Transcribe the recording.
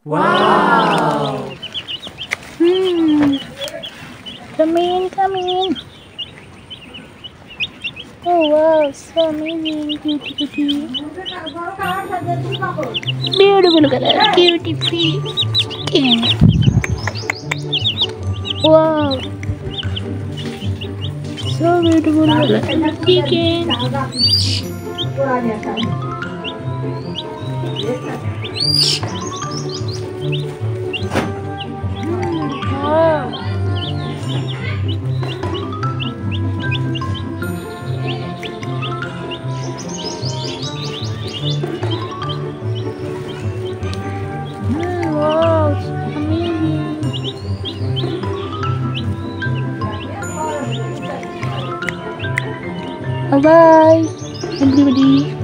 Wow! Come in, come in. Oh wow, so amazing, cutie cutie. Beautiful color, cutie free chicken. Wow, so beautiful color, chicken. Wow. Wow, it's amazing. Bye bye, everybody.